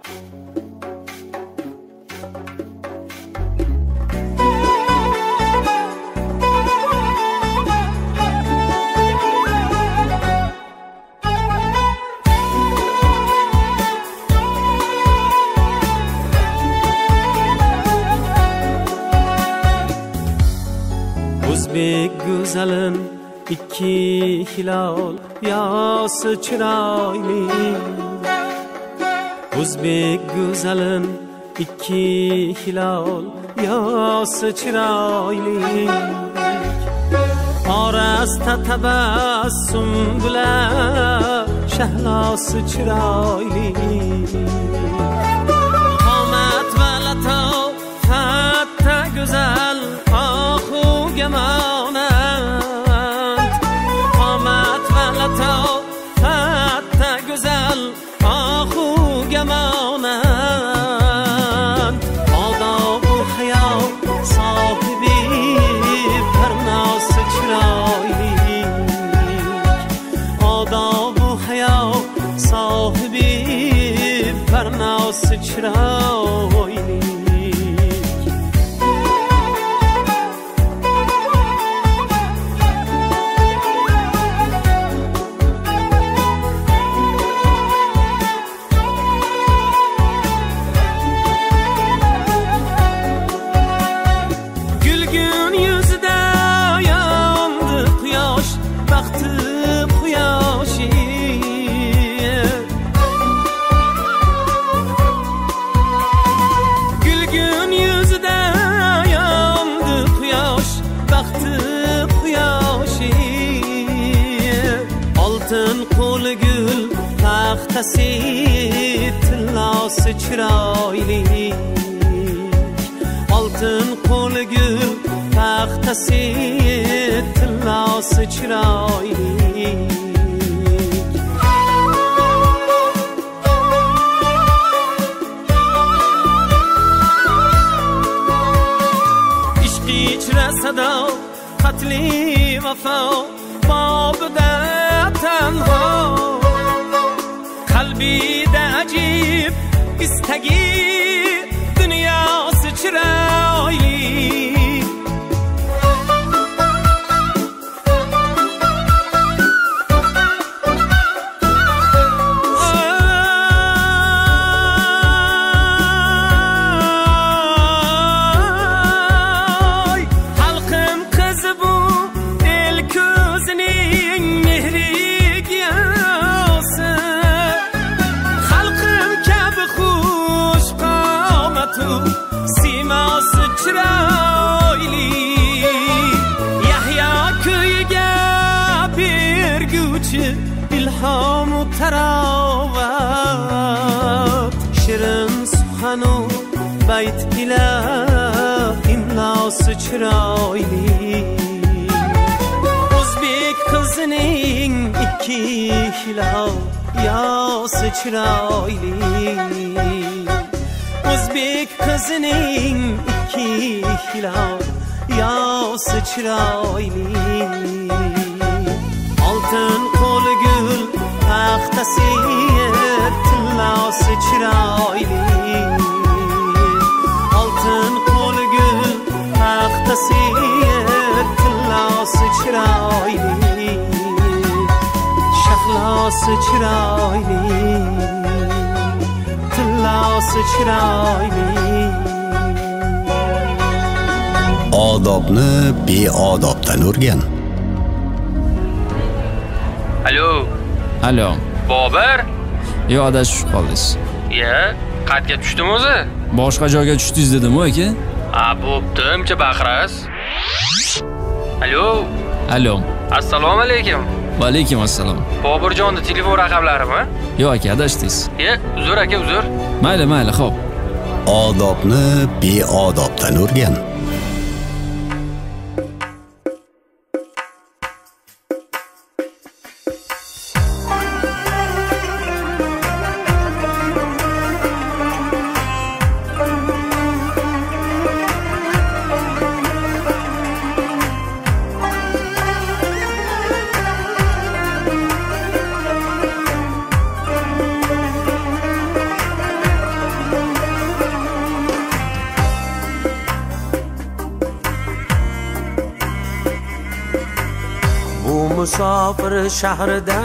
O'zbek go'zalin ikki hilol yosi chiroyli. O'zbek go'zalin ikki hilol yosi chiroyli. Orasida tabassum bilan shahlosi chiroyli. Qomat va latofat go'zal monand. Qomat va latofat go'zal oxuga monand. Odob-u hayo sohibi parnosi chiroyli. Odob-u hayo sohibi parnosi chiroyli. Taxtasi tillosi chiroyli. Oltin qo'li gul taxtasi tillosi chiroyli. Ishqi ichra sado qatli vafo bobida tanho. Qalbida ajib istagi dunyosi chiroyli. Xalqim qizi bu el ko'zining mehriga siymosi chiroyli. Yahyo kuyiga berguvchi ilhom-u tarovat. Shirin suxanu bayt ila imlosi chiroyli. O'zbek qizining ikki hilol yosi chiroyli. O'zbek qizining ikki hilol yosi chiroyli. Oltin qo'li gul taxtasi tillosi chiroyli. Oltin qo'li gul taxtasi tillosi chiroyli. Shahlosi chiroyli. Tillosi chiroyli. Odobni beodobdan o'rgan. Alo. Alo. Bobur? Yo, adashib qoldingiz. Qayerga tushdingiz o'zi? Boshqa joyga tushdingiz dedim-ku aka. Bo'pti, uncha baqiras. Alo. Alo. Assalomu alaykum. Va alaykum assalom. Boburjonning telefon raqamlarimi? Yo aka, adashdingiz. Uzr aka, uzr. Mayli, xo'p. Odobni beodobdan o'rgan. musofir shahrida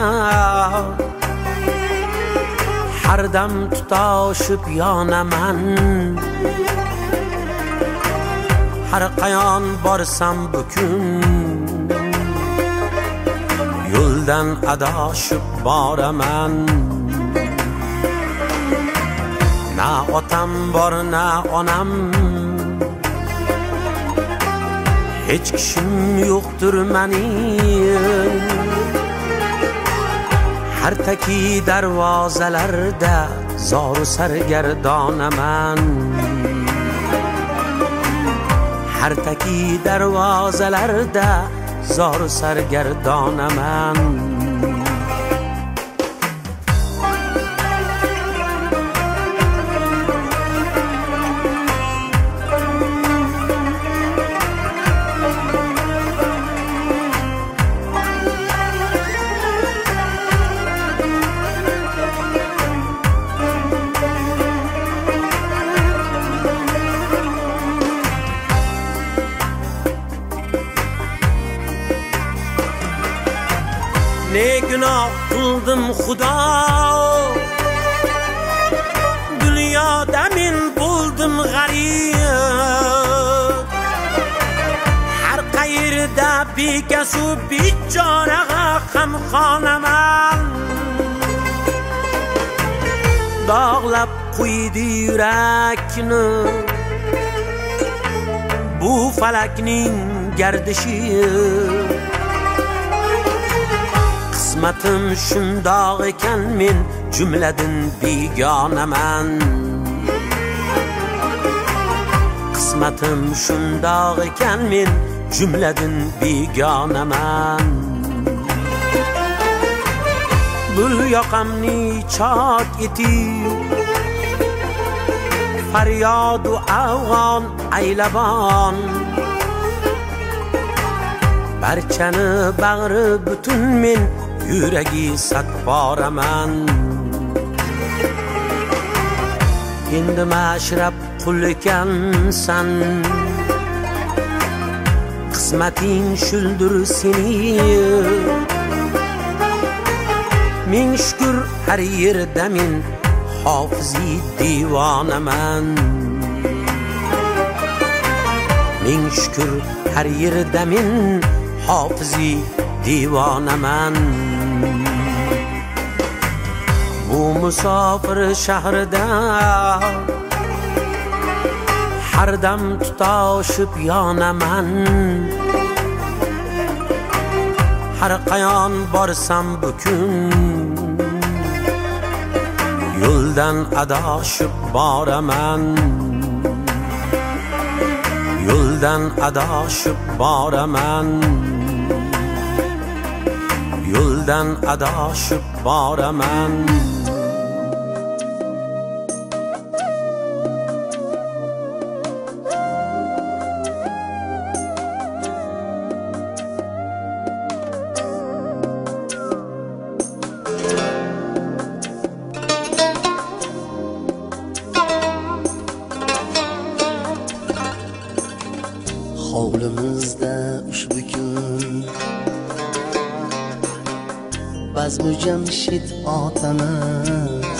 har dam tutashib yonaman. Har qayon borsam bu kun yo'ldan adashib boraman. Na otam bor na onam, hech kishim yo'qdir mening. Har taki darvozalarda zoru sargardonaman. Har taki darvozalarda zoru sargardonaman. Ne günah kıldım Xudo, dünyada men buldum g'arib. Har qayerda bekasu bichoraga g'amxonaman. Dog'lab qo'ydi yurakni bu falakning gardishi. Qismatim shundoq ekan, men jumladan begonaman. Qismatim shundoq ekan, men jumladan begonaman. Bul yoqamni chok etib faryodu afg'on aylabon. Barchani bag'ri butun men yuragi sat boraman. Endi mashrab qul ekansan, qismating shuldir sening. Ming shukr har yerda men hofizi divonaman. Ming shukr har yerda men hofizi divonaman. Bu musofir shahrida har dam tutashib yonaman. Har qayon borsam bu kun yo'ldan adashib boraman. Yo'ldan adashib boraman. Yo'ldan adashib boraman. Hovlimizda ushbu kun Bazmu Jamshid otamiz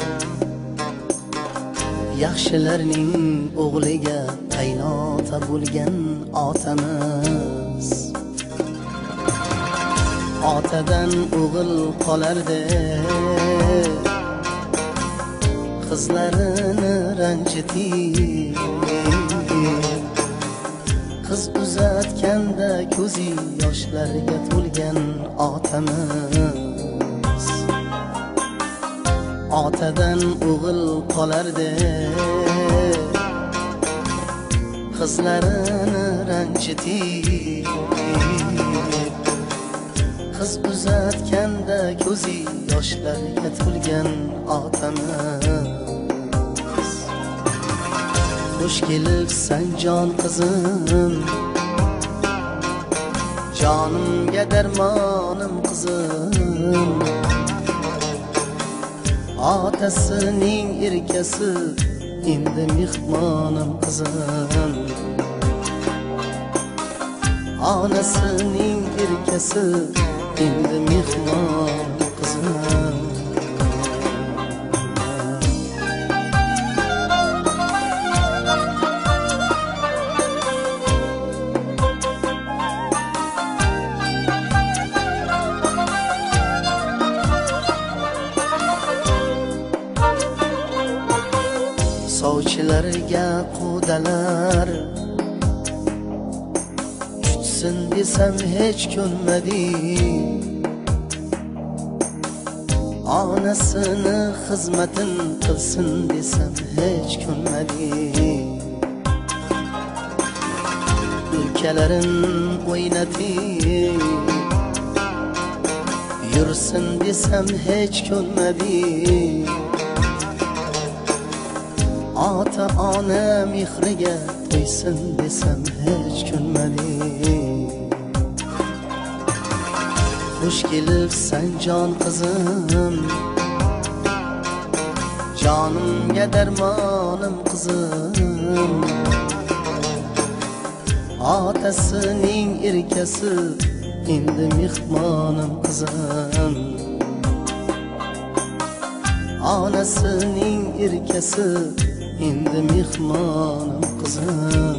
yaxshilarning o'g'liga qaynota bo'lgan otamiz. Otadan o'g'il qolardi, qizlarini ranjitib. Qiz uzatganda ko'zi yoshlarga to'lgan otamiz. Otadan o'g'il qolardi, qizlarini ranjitib. Qiz uzatganda ko'zi yoshlarga to'lgan otamiz. Xush kelibsan jon qizim, jonimga darmonim qizim. Otasining erkasi endi mehmonim qizim. Onasining erkasi endi mehmon qizim. Sovchilarga qudalar tutsin desam hech ko'nmadi. Onasini xizmatin qilsin desam hech ko'nmadi. Ulkalarin o'ynatib yursin desam hech ko'nmadi. Ota ona mehriga to'ysin desam hech ko'nmadi. Xush kelibsan jon qizim, jonimga darmonim qizim. Otasining erkasi endi mehmonim qizim. Onasining erkasi endi mehmonim qizim.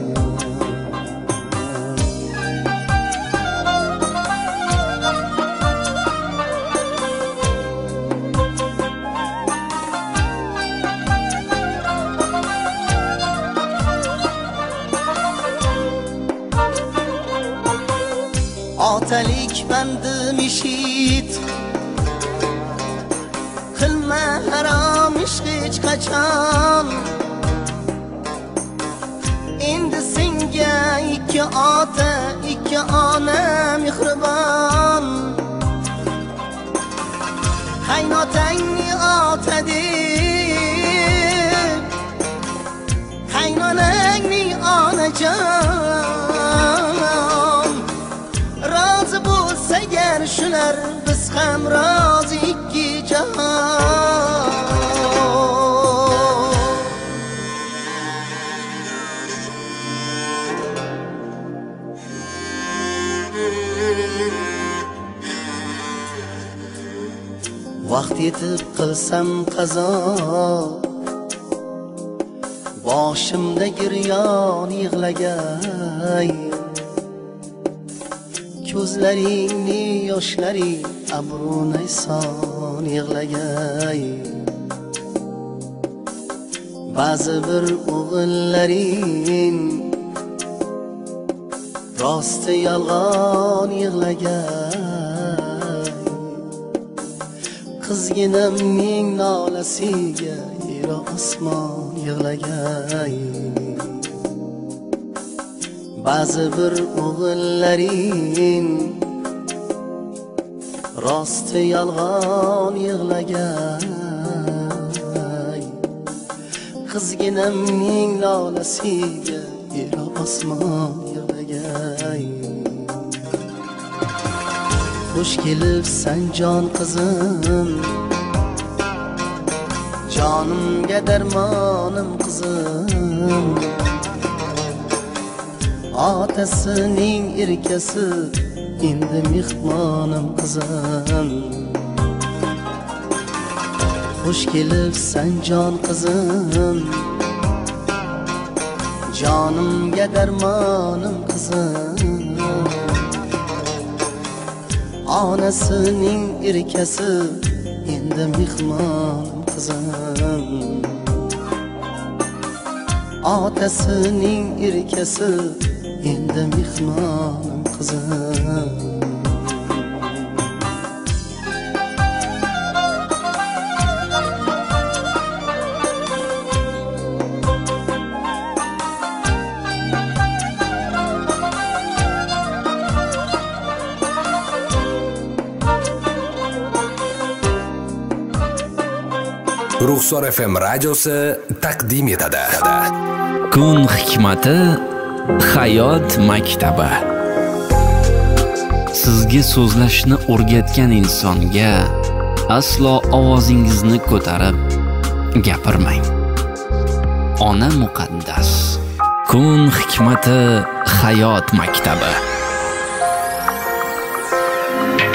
Otalik bandim ishit, qilma harom ish hech qachon. Endi senga ikki ota, ikki ona mehribon. Qaynotangni ota deb, qaynonangni onajon. Rozi bo'lsa agar shular, biz ham rozi ikki jahon. Vaqt yetib qilsam qazo, boshimda giryon yig'lagay. Ko'zlaringni yoshlari abrunay son yig'lagay. Ba'zi bir o'g'illaring rosti yolg'on yig'lagay. Qizginamning nolasiga yer osmon yig'lagay. Ba'zi bir o'g'illaring rosti yolg'on yig'lagay. Qizginamning nolasiga yer osmon yig'lagay. Xush kelibsan jon qizim, jonimga darmonim qizim. Otasining erkasi endi mehmonim qizim. Xush kelibsan jon qizim, jonimga darmonim qizim. Onasining erkasi endi mehmonim qizim. Otasining erkasi endi mehmonim qizim. Ruxsor FM radiosi taqdim etadi. Kun hikmati, hayot maktabi. Sizga so'zlashni o'rgatgan insonga aslo ovozingizni ko'tarib gapirmang. Ona muqaddas. Kun hikmati, hayot maktabi.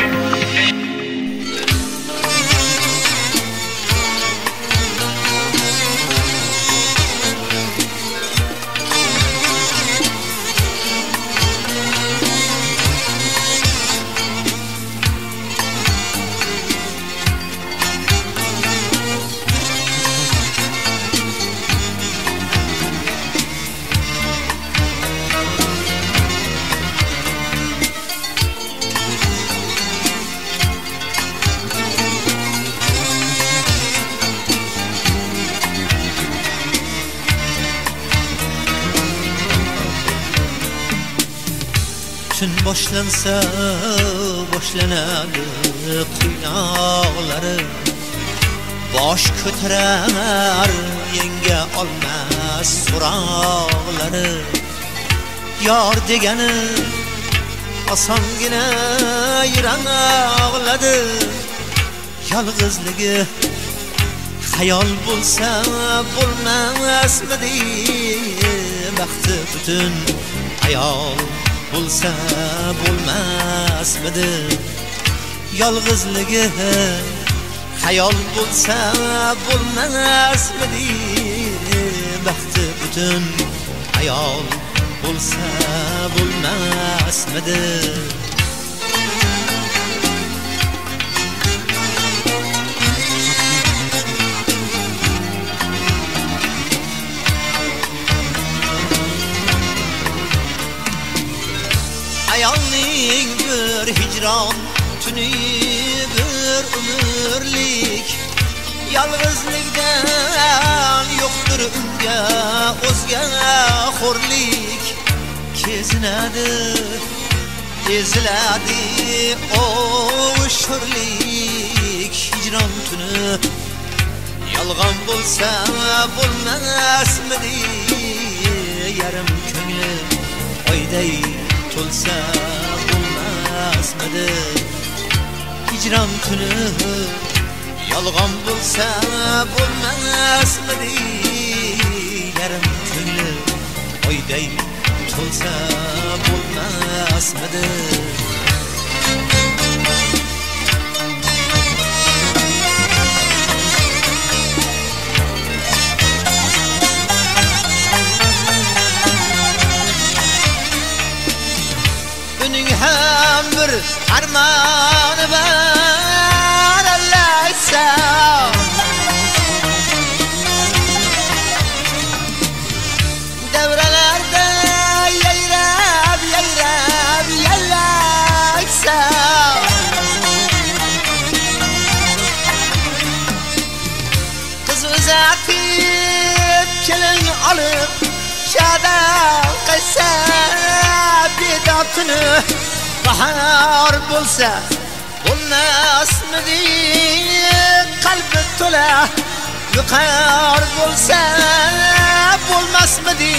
Tün boshlansa boshlanadi qiynoqlari bosh ko'tarar yenga olmas so'roqlari yor degani osongina yiroqladi yolg'izligi hayol bo'lsa bo'lmasmidi baxti butun ayol bo'lsa bo'lmasmidi yolg'izligi hayol bo'lsa bo'lmasmidi baxti butun ayol bo'lsa bo'lmasmidi ayolning bir hicron tuni bir umrlik yolg'izlikdan yo'qdir unga o'zga xo'rlik kezinadi eziladi o'shurlik hicron tuni yolg'on bo'lsa bo'lmasmidi yarim ko'ngli oyday to'lsa bo'lmasmidi hicron tuni yolg'on bo'lsa bo'lmasmidi yarim ko'ngli oyday to'lsa bo'lmasmidi uning ham bir armoni bor Allaysa davralarda yayrab yayrab yallaysa qiz uzatib kelin olib shadab qilsa bedotini bahor bo'lsa bo'lmasmidi qalbi to'la yuqor bo'lsa bo'lmasmidi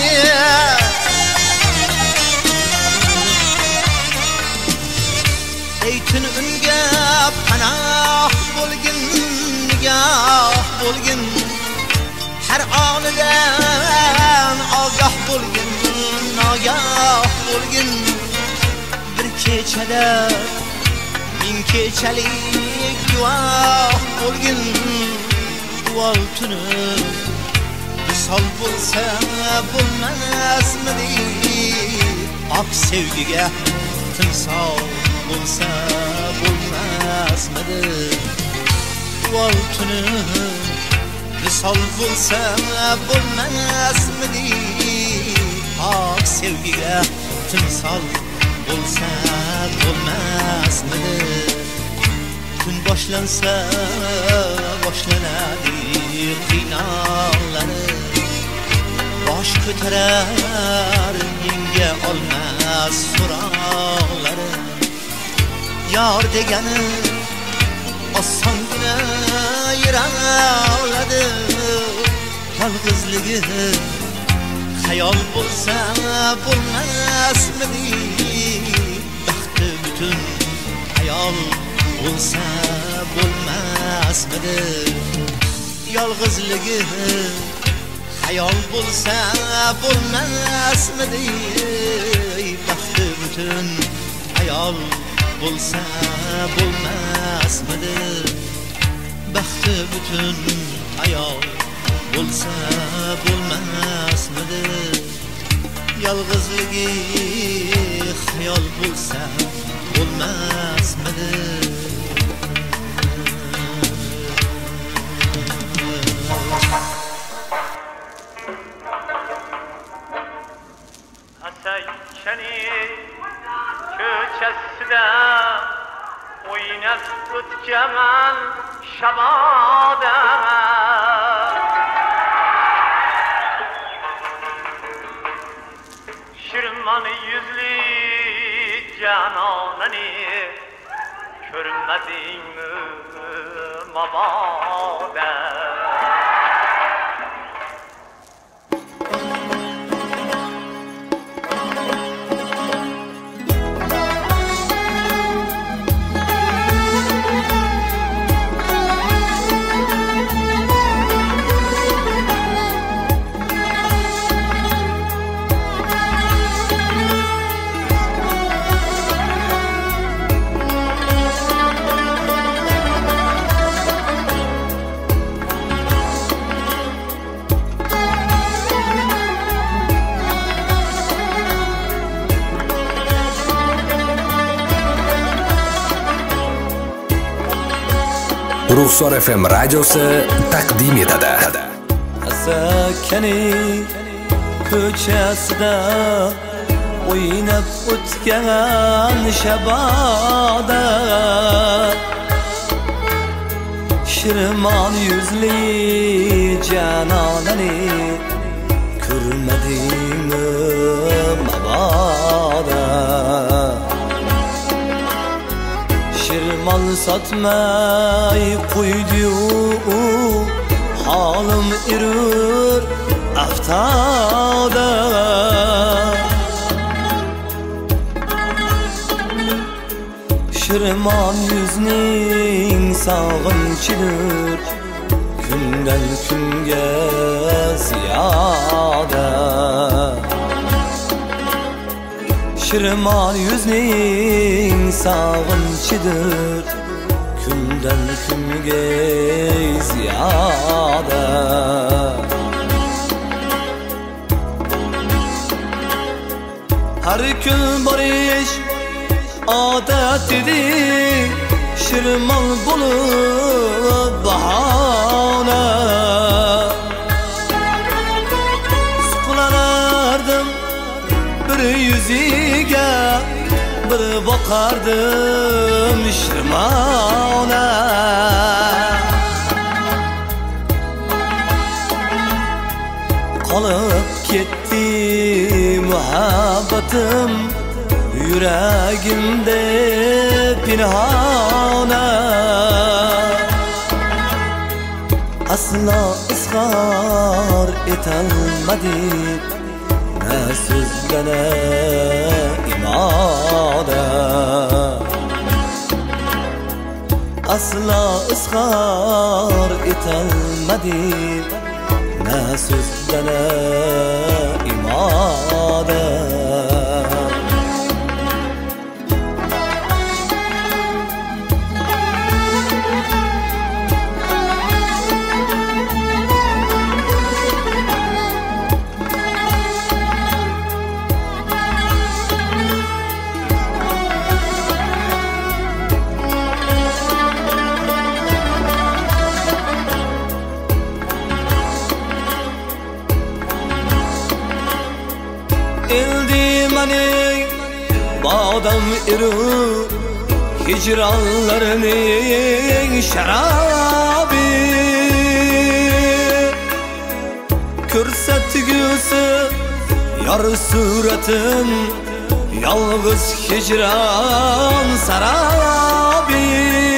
ey tun unga panoh bo'lgin nigoh bo'lgin har onidan ogoh bo'lgin nogoh bo'lgin bir kechada ming kechalik guvoh bo'lgin duol tuni misol bo'lsa bo'lmasmidi ok sevgiga timsol bo'lsa bo'lmasmidi duol tuni misol bo'lsa bo'lmasmidi ok sevgiga timsol bo'lsa bo'lmasmidi kun boshlansa boshlanadi qiynoqlari bosh ko'tarar yenga olmas so'roqlari yor degani osongina yiroqladi yolg'izligi hayol bo'lsa bo'lmasmidi baxti butun ayol bo'lsa bo'lmasmidi yolg'izligi hayol bo'lsa bo'lmasmidi baxti butun ayol bo'lsa bo'lmasmidi baxti butun ayol bo'lsa bo'lmasmidi yolg'izligi xayol bo'lsa bo'lmasmidi ko'chasida o'ynab o'tkaman shaboda shirmon yuzli cananani Körmedin mi mabada Ruxsor FM radiosi taqdim etadi. Asakani ko'chasida o'ynab o'tgan shaboda Shirmon yuzli janonani ko'rmadingmi maboda Shirmon sotmay qo'ydi-yu holim irur aftoda Shirmon yuzning sog'inchidir kundan kunga ziyoda Shirmon yuzning sog'inchidir kundan kunga ziyoda Har kun borish odat edi Shirmon bo'lib bahona Suqlanardim bir yuziga bir boqardim Shirmona Qolib ketdi muhabbatim yuragimda pinhona Aslo izhor etolmadim na so'zda na imoda Aslo izhor etolmadim na so'zda na imoda Badam iru hicranlarının şarabi Körsetgüsü yar suretin yalnız hicran sarabi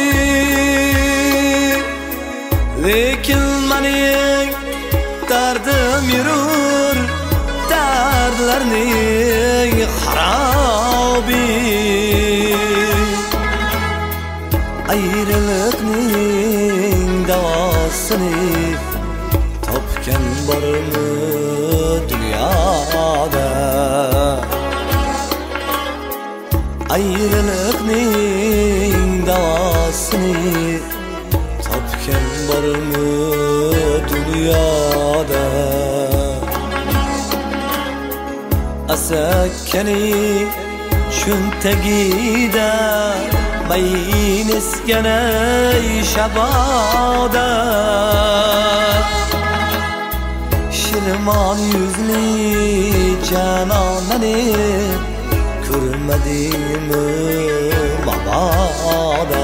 Lekin mening derdim yürür derdlerning harabi Ayrılıkning davosini topgan bormi dunyoda Ayrılıkning davosini topgan bormi dunyoda Asakani cho'ntagida mayin esganay shaboda Shirmon yuzli janonani ko'rmadingmi maboda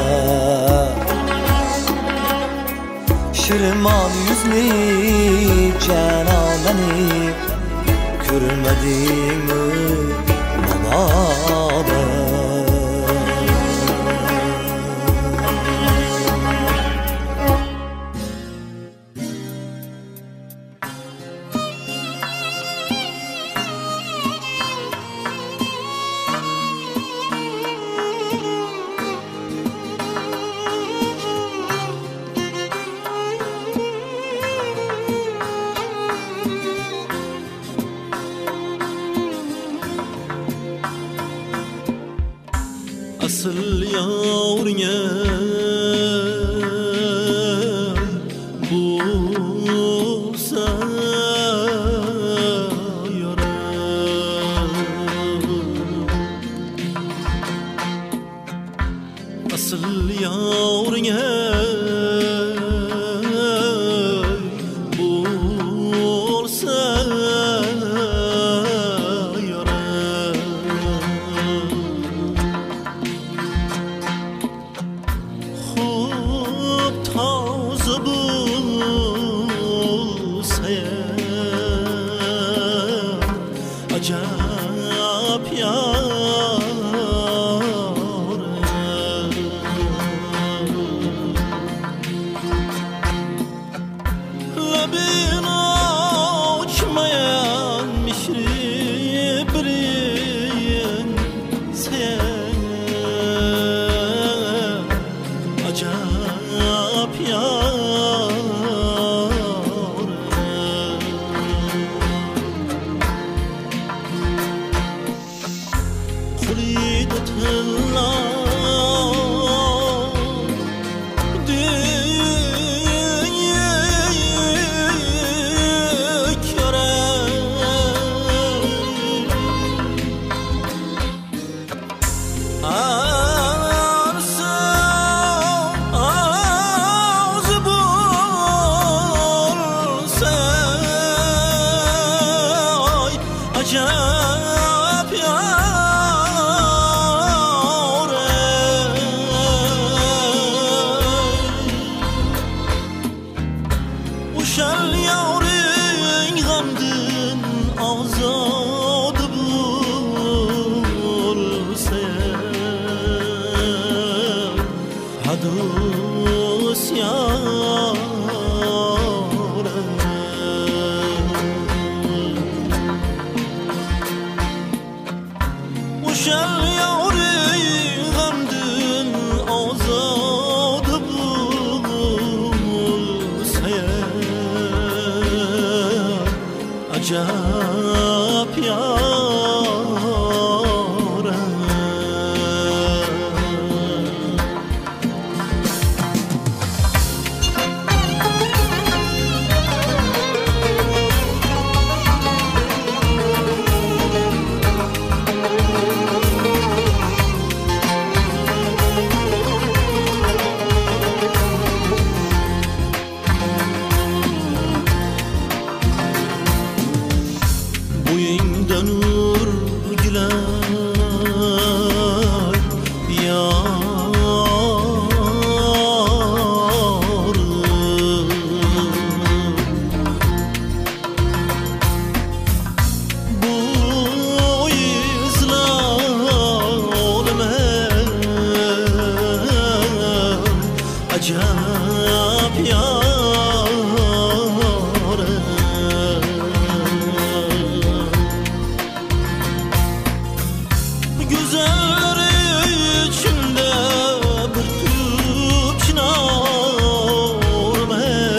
Shirmon yuzli janonani ko'rmadingmi maboda asıl yavrine bulsa yarar. Asıl yavrine bulsa yarar. Xo'p toza bo'lsa ajab labin ochmayan mishri birin sen acayip yar. Kulide tıllar acayip yar. Uşal yavring gamdın azad bulsa hadus yar. Uşal yavring gamdın azad bulsa acayip yar. Buyingdan urgilar yar. Bu izlarime acayip yar. Güzelleri içinde bir tüp çınar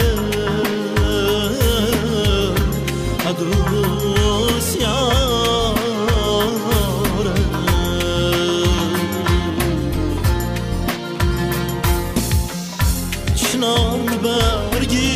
adus yar. Çınar bergi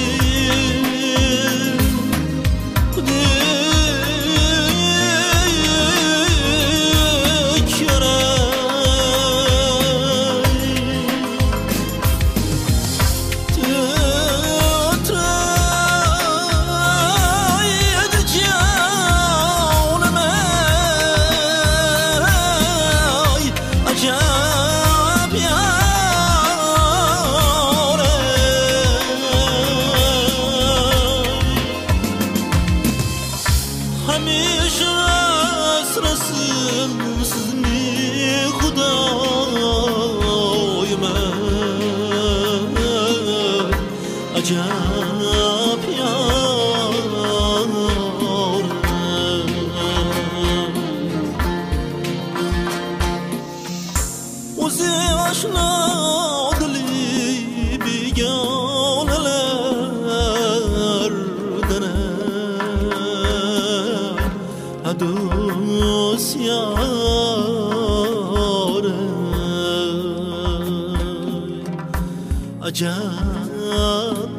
acayip yar. Hamisha asrasın sizni Xudoyim acayip yar. O'zi oshno dili begonalardan adus yar. ajab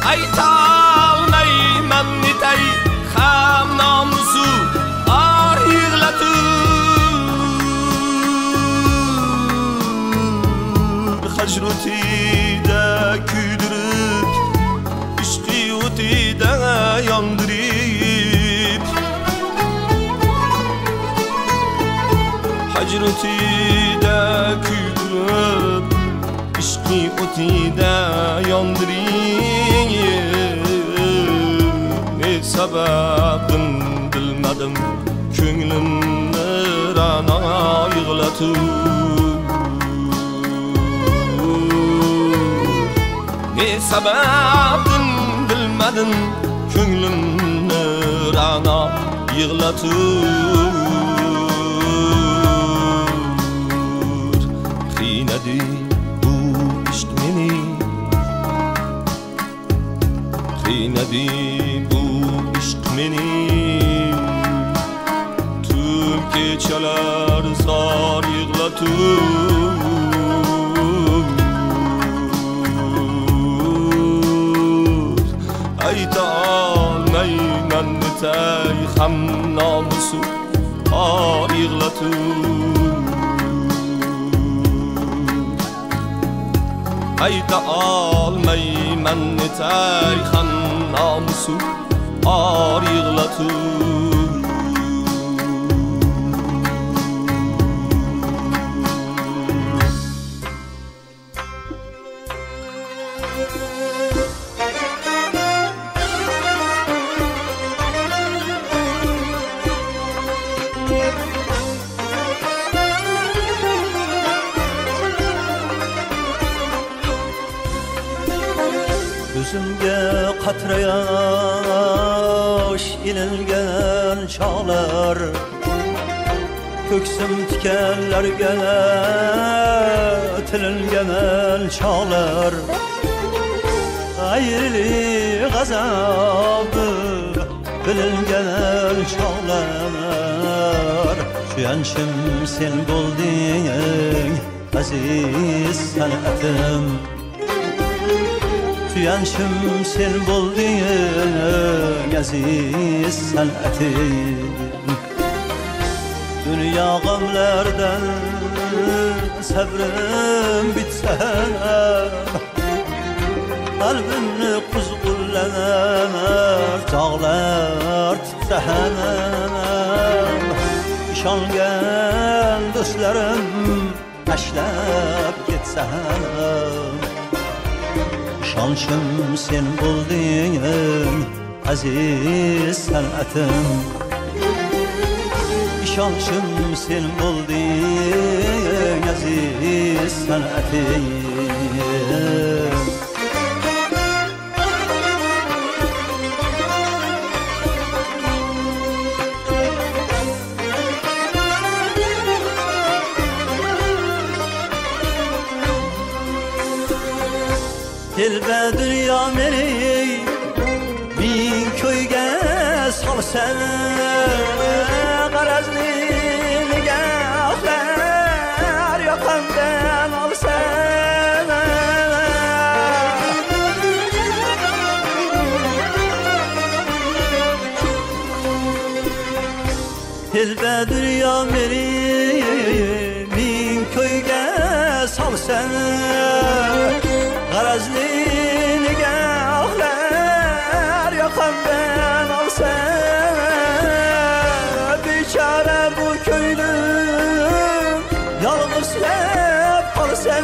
aytolmayman netay ham nomusu or yig'latib hajrutida kuydirib ishqi o'tida yondirib hajrutida kuydirib ishqi o'tida yondirib ne sababin bilmadim ko'nglimni ra'no yig'latib ne sababin bilmadim ko'nglimni ra'no yig'latib qiynadi bu ishq meni qiynadi bu ishq meni tun kechalar zor yig'latib ayta olmayman netay ham nomusu or yig'latib ayta olmayman netay ham nomusu or yig'latib Gözümge qatra yosh ilingan chog'lar ko'ksim tikanlarga tilingan chog'lar ayriliq g'azabi bilingan chog'lar suyanchim sen bo'lding aziz san'atim suyanchim sen bo'lding aziz san'atim dünya g'amlardan sabrim bitsa qalbimni quzg'unlar tog'lar titsa ishongan do'stlarim tashlab ketsa ishonchim sen bo'lding aziz san'atim ishonchim sen bo'lding aziz san'atim Dilbe dünya meni bin köyge salsan Garazli nigahlar yakamdan alsan Dilbe dünya meni bin köyge salsan Garazli nigahlar yakamdan alsa Biçare bu köylüm yalnız hep kalsa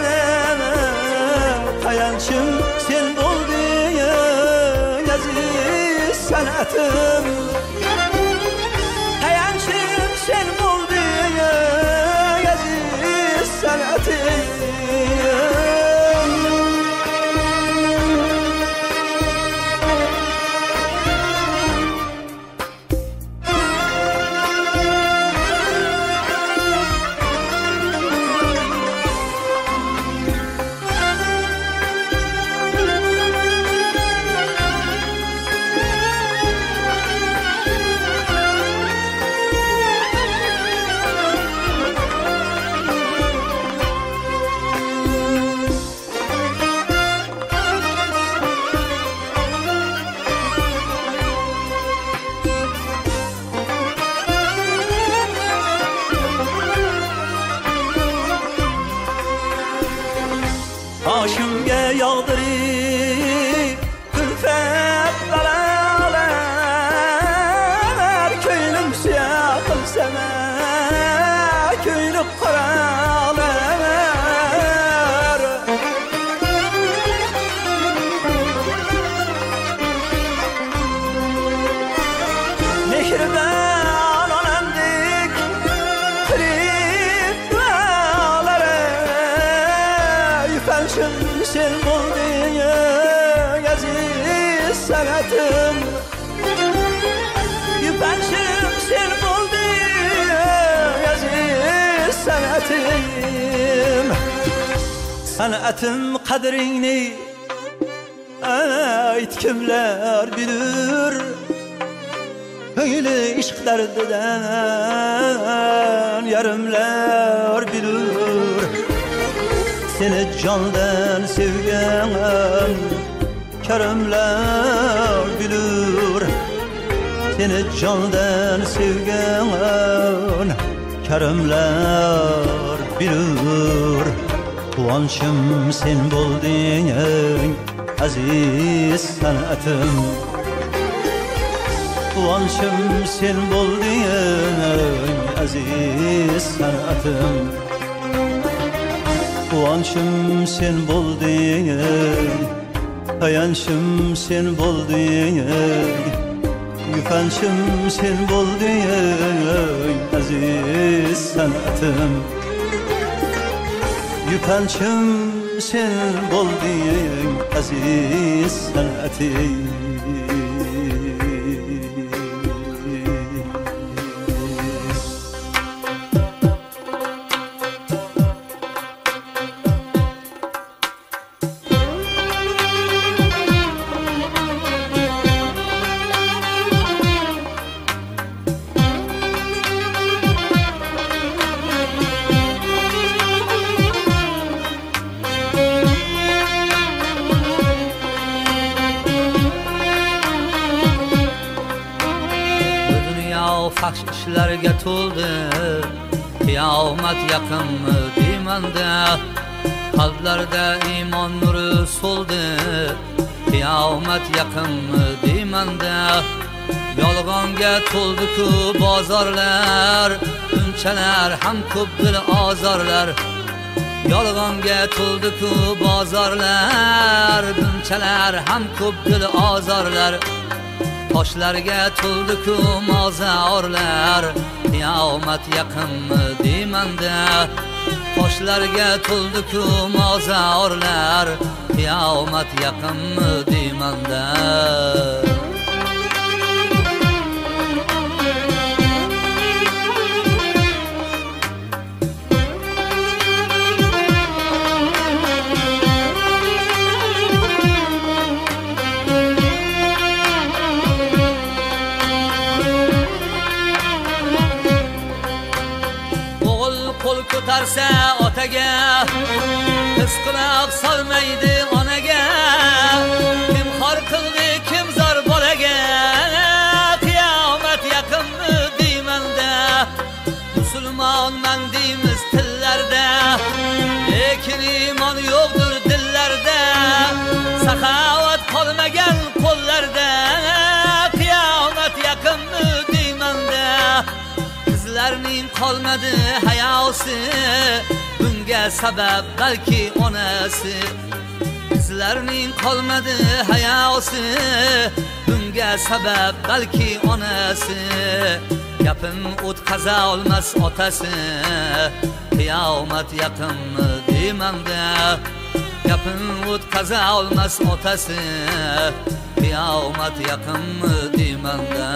Tayançım sen bo'lding aziz san'atim Tayançım sen bo'lding aziz san'atim sanatım Yupanşım sen bo'lding aziz sanatım Sanatım qadringni ayt kimlar bilir Ko'ngli ishq dardidan yarimlar bilir Seni candan sevgan karimlar bilir Seni candan sevgan karimlar bilir Quvonchim sen bo'lding aziz sanatım Quvonchim sen bo'lding aziz sanatım Quvonchim sen bo'lding tayanchim sen bo'lding yupanchim sen bo'lding aziz sanatım Yupanchim sen bo'lding aziz sanatım Faxsh ishlarga to'ldi qiyomat yaqinmi deymanda qalblarda iymon nuri so'ldi qiyomat yaqinmi deymanda yolg'onga to'ldi-ku bozorlar unchalar ham ko'p dil ozorlar yolg'onga to'ldi-ku bozorlar unchalar ham ko'p dil ozorlar Toshlarga to'ldi-ku mozorlar qiyomat yaqinmi deymanda Toshlarga to'ldi-ku mozorlar qiyomat yaqinmi deymanda Ko'tarsa otaga qiz quloq solmaydi onaga kim xor qildi kim zor bolaga qiyomat yaqinmi deymanda musulmonman deymiz tillarda lekin iymon yo'qdir dillarda saxovat qolmagan qo'llarda qiyomat yaqinmi deymanda Qizlarning qolmadi hayosi bunga sabab balki onasi Qizlarning qolmadi hayosi bunga sabab balki onasi Gapin o'tqaza olmas otasi qiyomat yaqinmi deymanda Gapin o'tqaza olmas otasi qiyomat yaqinmi deymanda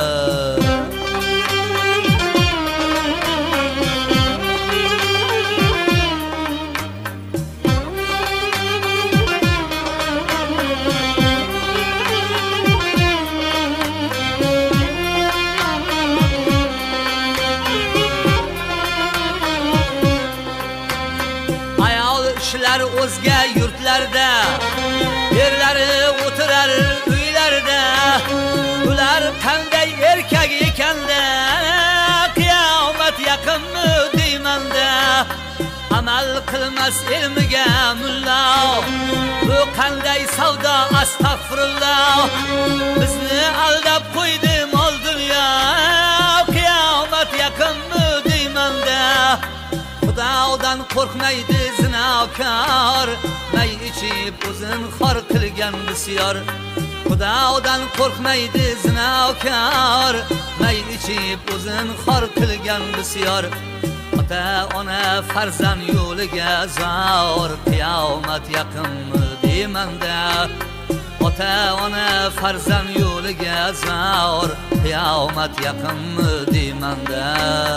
o'zga yurtlarda erlari o'tirar uylarda ular qanday erkak ekanda qiyomat yaqinmi deymanda amal qilmas ilmiga mulla bu qanday savdo astag'firulloh bizni aldab qo'ydi mol dunyo qiyomat yaqinmi deymanda Xudodan qo'rqmaydi zinokor may ichib o'zin xor qilgan bisyor Xudodan qo'rqmaydi zinokor may ichib o'zin xor qilgan bisyor Ota ona farzand yo'liga zor qiyomat yaqinmi deymanda ota ona farzand yo'liga zor, qiyomat yaqinmi deymanda.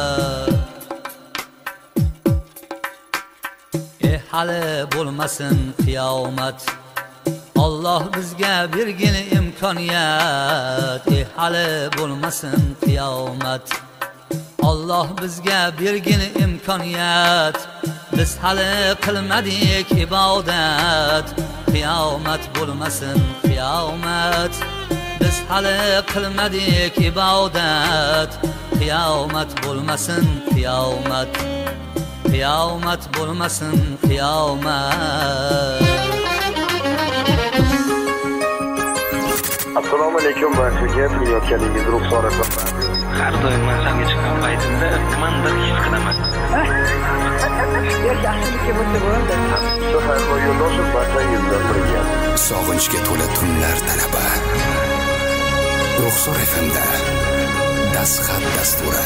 Hali bo'lmasin qiyomat, Alloh bizga bergin imkoniyat. Hali bo'lmasin qiyomat, Alloh bizga bergin imkoniyat. Biz hali qilmadik ibodat, qiyomat bo'lmasin qiyomat. Biz hali qilmadik ibodat, qiyomat bo'lmasin qiyomat. Qiyomat bo'lmasin qiyomat. Assalomu alaykum barchaga. Tinglayotganingiz Ruxsor FM. Har doim mansabga chiqqan paytimda nimadir his qilaman. Yaxshilikka bo'lsa bo'ladi. So'xarbo Yo'ldoshev barchangizdan birga. Sog'inchga to'la tunlar talaba. Ruxsor FMda Dastxat dasturi.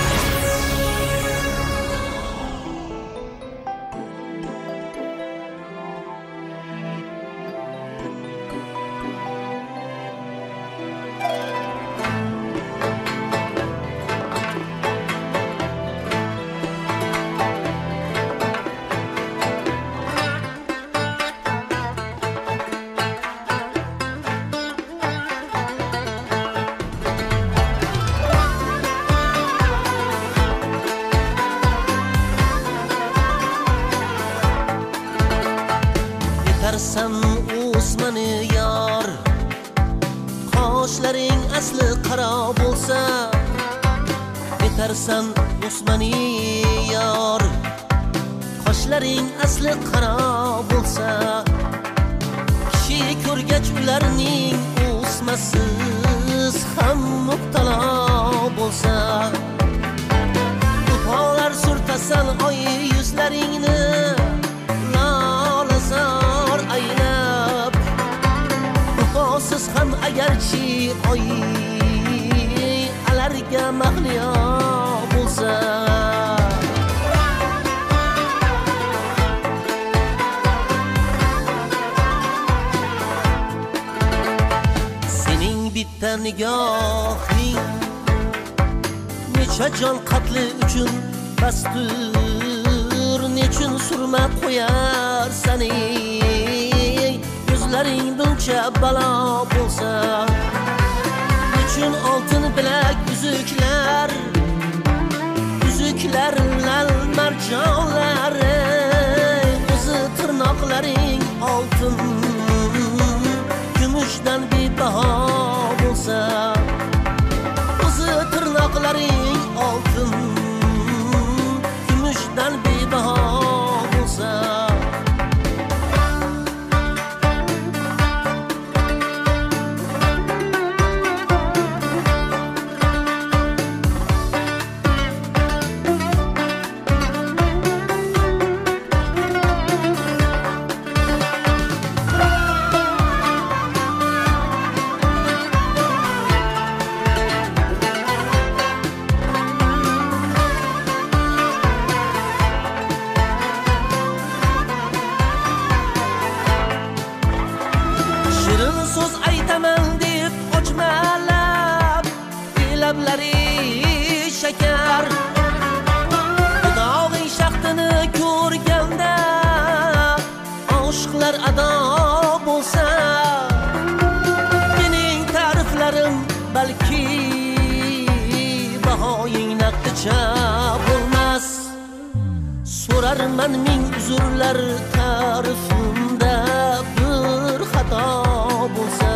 Yetarsan o'smani yor, qoshlaring asli qaro bo'lsa. Yetarsan o'smani yor, qoshlaring asli qaro bo'lsa. Kishi ko'rgach ularning o'smasiz ham mubtalo bo'lsa. Upolar surtasan oy yuzlaringni, lolazor aylab. Ufosiz ham agarchi oy alarga mahliyo bo'lsa. Sening bitta nigohing necha jon qatli uchun bastur, nechun surma qo'yar seni. Yuzlaring buncha balo bo'lsa. Nechun oltin bilak uzuklar, uzuklar lal marjonlar. O'zi tirnoqlaring oltin, kumushdan bebaho bo'lsa. O'zi tirnoqlaring oltin, kumushdan bebaho bo'lsa. Shirin so'z aytaman deb ochmalab, lablari shakar. Xudoning shaxtini ko'rganda oshiqlar ado bo'lsa. Mening ta'riflarim balki bahoying naqdcha bo'lmas. So'rarman ming uzrlar ta'rifimda bir xato bo'lsa.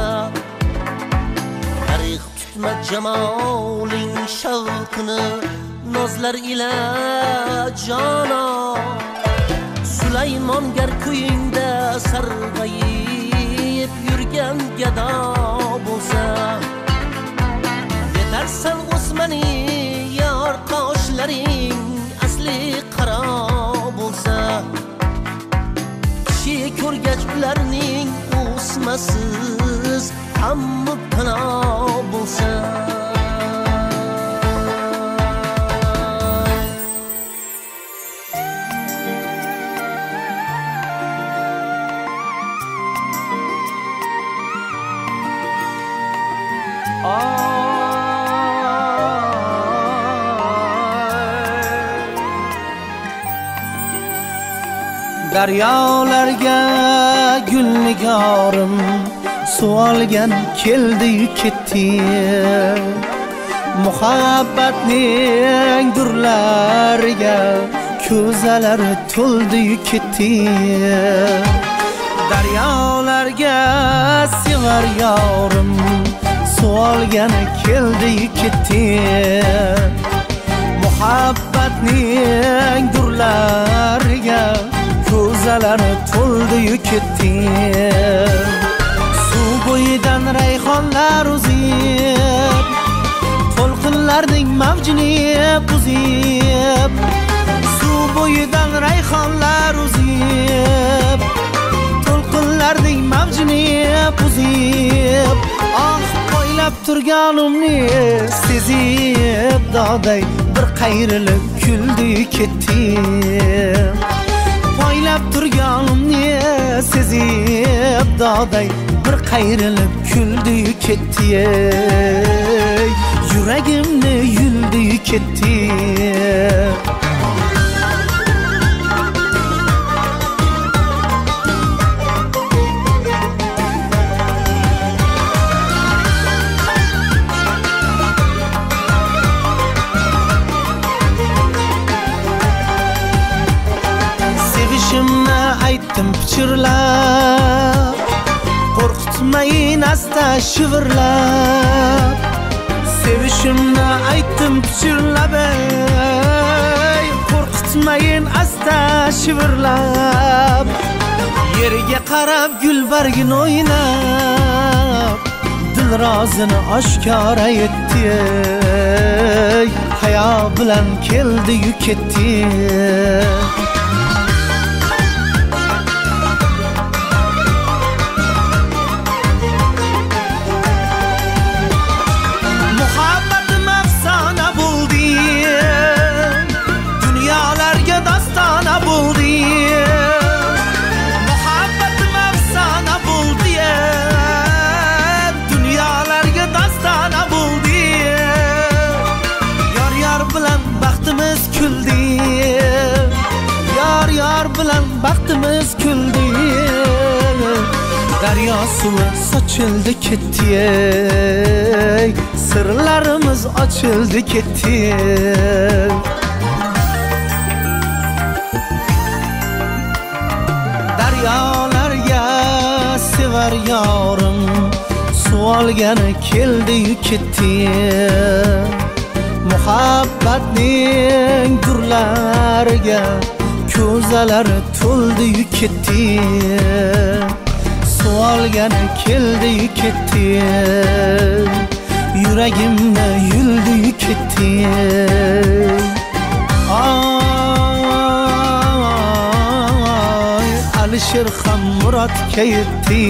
Tarix tutma jamoling shavqini nozlar ila jono. Sulaymon gar ko'yingda sarg'ayib yurgan gado bo'lsa. Yetarsan o'smani yor, qoshlaring asli qaro bo'lsa. Kishi ko'rgach ularning o'smasiz ham mubtalo bo'lsa. Daryolarga gulnigorim suv olgan keldi ketdi. Muhabbatning durlariga ko'zalari to'ldi ketdi. Daryolarga sevar yorim suv olgan keldi ketdi. Muhabbatning durlariga ko'zalari to'ldi ketdi. Suv bo'yidan rayhonlar uzib, to'lqinlarning mavjini buzib. Suv bo'yidan rayhonlar uzib, to'lqinlarning mavjini buzib. Ah, poylab turganimni sezib, doday bir qayrilib kuldi ketdi. Poylab turganimni sezib, doday bir qayrilib kuldi ketdi. Yuragimni yuldi ketdi. Sevishimni aytdim pichirlab, qo'rqitmayin asta shivirlab. Sevishimni aytdim pichirlab, qo'rqitmayin asta shivirlab. Yerga qarab gulbargin o'ynab, dil rozini oshkora etdi. Hayo bilan keldi-yu ketdi. Bilan baxtimiz kuldi. Daryo suvi sochildi ketdi. Sirlarimiz ochildi ketdi. Daryolarga sevar yorim suv olgani keldi ketdi. Muhabbatning durlariga ko'zalari to'ldi ketdi. Suv olgani keldi ketdi. Yuragimni yuldi ketdi. Ay, Alisher ham Murodga yetdi.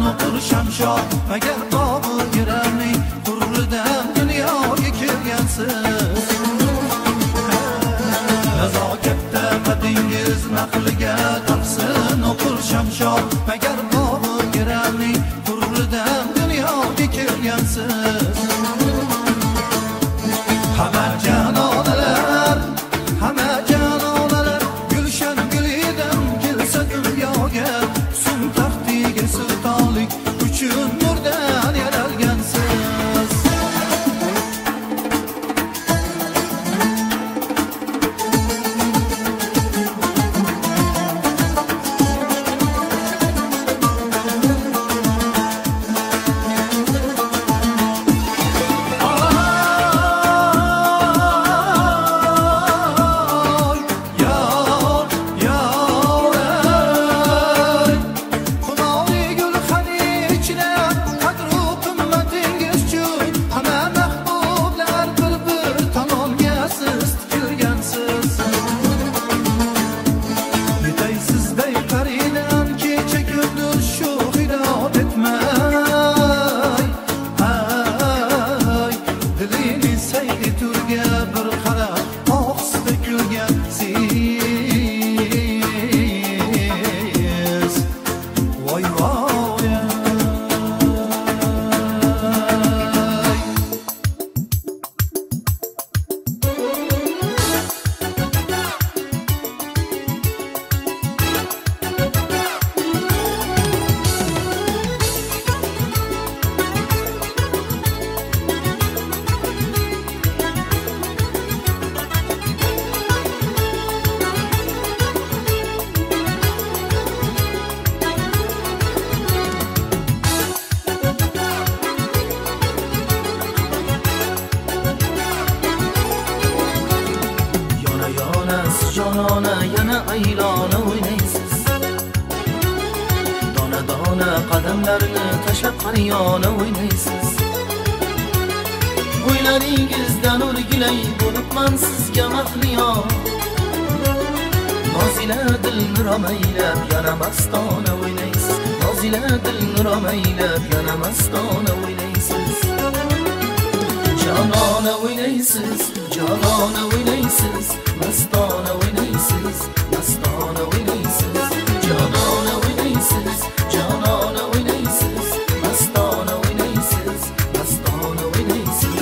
o'qir shamshod magar qobi girarning g'ururidan dunyoga kelgansiz nazokatda qadingiz naqliga taqsin o'qir shamshod magar qobi girarning g'ururidan dunyoga kelgansiz hamma janonalar gulshan gulidan kelsa dunyoga sun taxtiga sultonlik uchun nurdan yaralgansiz jonona yana aylona o'ynaysiz dona dona qadamlarni tashlab qariyona o'ynaysiz o'ylaringizdan o'rgilay bo'libman sizga mahliyo nozila dilni romaylab yana mastona o'ynaysiz nozila dilni romaylab yana mastona o'ynaysiz jonona o'ynaysiz jonona o'ynaysiz mastona o'ynaysiz mastona o'ynaysiz jonona o'ynaysiz jonona o'ynaysiz mastona o'ynaysiz mastona o'ynaysiz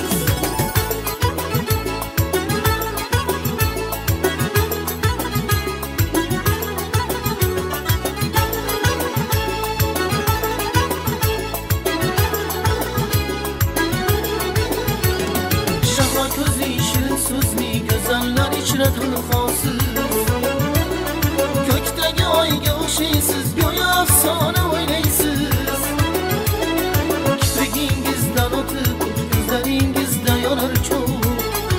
shahro ko'zli shirin so'zli go'zallar ichra tulg'osiz ko'kdagi oyga o'xshaysiz go'yo afsona o'ynaysiz kiprigingizdan o'tib ko'zlaringizda yonar cho'g'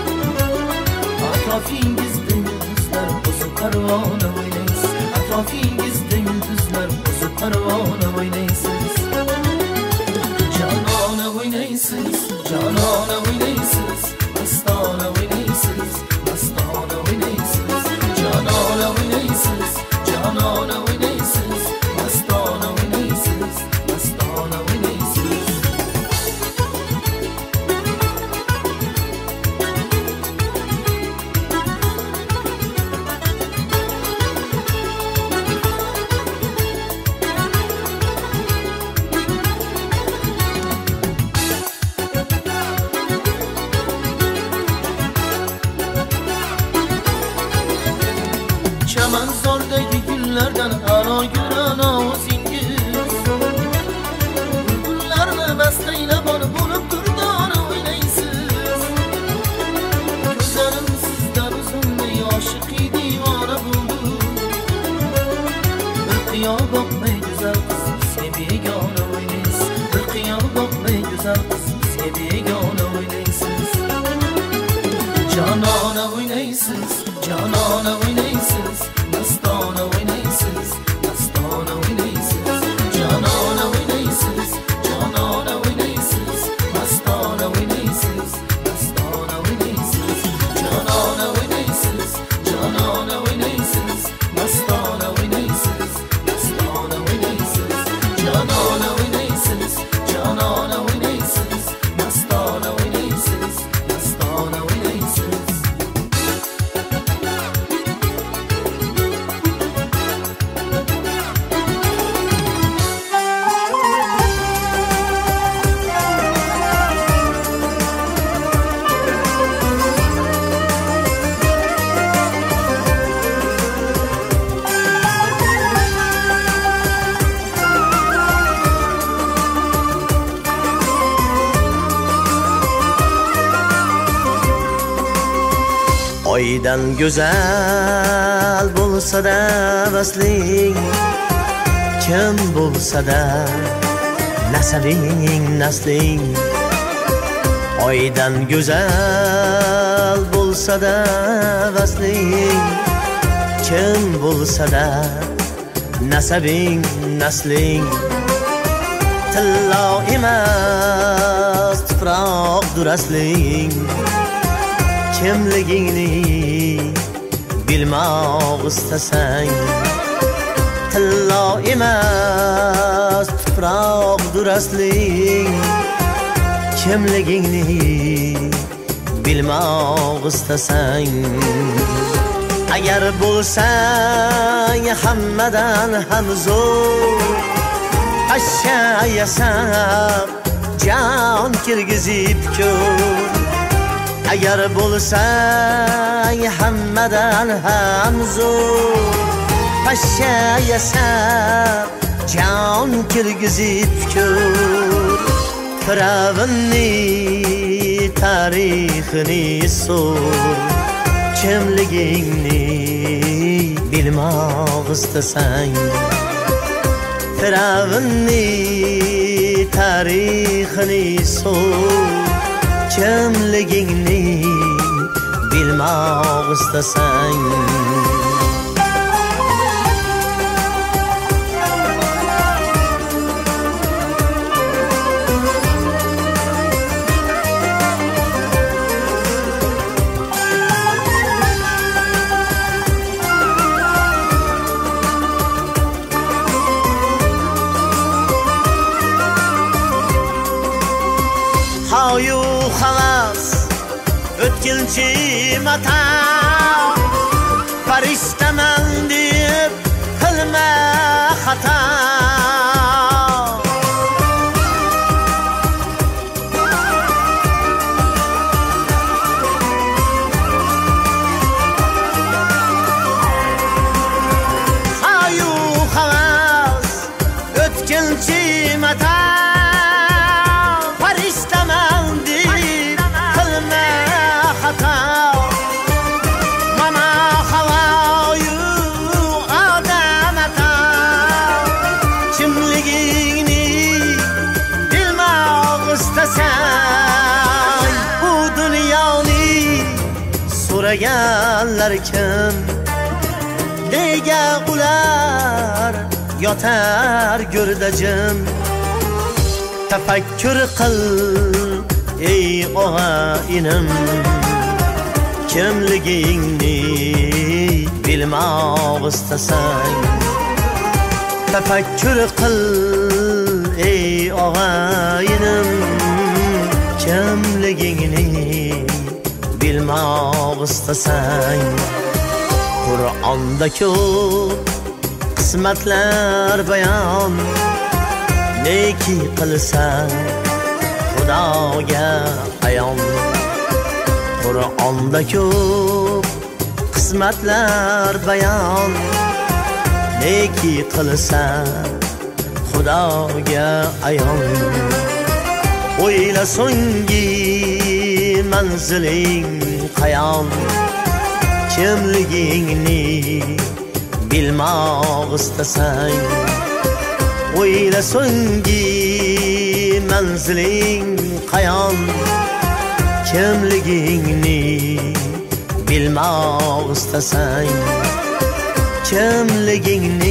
atrofingizda yulduzlar o'sib parvona o'ynaysiz atrofingizda yulduzlar o'sib parvona o'ynaysiz jonona o'ynaysiz jonona o'ynaysiz mastona o'ynaysiz mastona o'ynaysiz jonona o'ynaysiz jonona o'ynaysiz mastona o'ynaysiz mastona o'ynaysiz Çamanzordagi gullardan aro gulan ovozingiz bulbullarni mastaylab olib durdona o'ynaysiz ko'zlarim sizdan uzunday oshiqiy divona bo'ldi bir qiyo boqmay go'zal qiz bizga begona o'ynaysiz bir qiyo boqmay go'zal qiz bizga begona o'ynaysiz jonona o'ynaysiz jonona o'ynaysiz mastona o'ynaysiz mastona o'ynaysiz jonona o'ynaysiz jonona o'ynaysiz mastona o'ynaysiz mastona o'ynaysiz jonona o'ynaysiz jonona o'ynaysiz mastona o'ynaysiz mastona o'ynaysiz jonona o'ynaysiz oydan go'zal bo'lsa-da vasling, kim bo'lsa-da nasabing nasling. Oydan go'zal bo'lsa-da vasling, kim bo'lsa-da nasabing nasling. Tillo emas tuproqdur asling, kimligingni bilmoq istasang. Tillo emas tuproqdur asling, kimligingni bilmoq istasang. Agar bo'lsang hammadan ham zo'r, pashsha yasab jon kirgizib ko'r. Agar bo'lsang hammadan ham zo'r, pashsha yasab jon kirgizib ko'r. Firavunni tarixini so'r, kimligingni bilmoq istasang. Firavunni tarixini so'r, kimligingni bilmoq istasang. Hayu havas o'tkinchi mata, farishtaman deb qilma xato. Hayu havas o'tkinchi mata, so'raganlar kim? Nega ular yotar go'rda jim? Tafakkur qil ey og'a-inim, kimligingni bilmoq istasang. Tafakkur qil ey og'a-inim, kimligingni bilmoq istasang. Qur'onda ko'p qismatlar bayon, neki qilsa Xudoga ayon. Qur'onda ko'p qismatlar bayon, neki qilsa Xudoga ayon. O'yla so'nggi manziling qayon, kimligingni bilmoq istasang. O'yla so'nggi manziling qayon, kimligingni bilmoq istasang. Kimligingni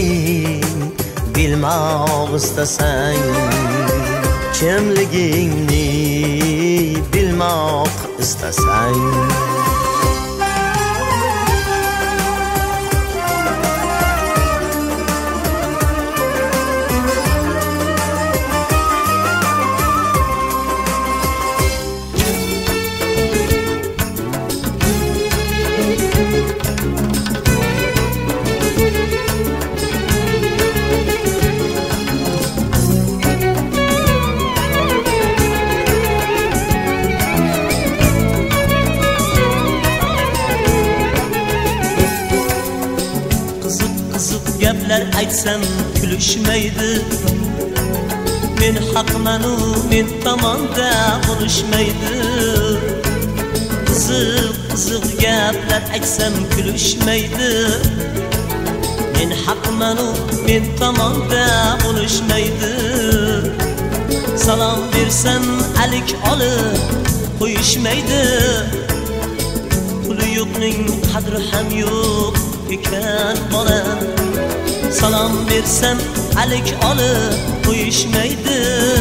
bilmoq istasang. Kimligingni bilmoq istasang. Gaplar aytsam kulishmaydi, men haqman u men tomonda bo'lishmaydi. qiziq gaplar aytsam kulishmaydi. Men haqman u men tomonda bo'lishmaydi. Salom bersam alik olib qo'yishmaydi. Puli yo'qning qadri ham yo'q ekan bolam. Salom bersam alik olib qo'yishmaydi.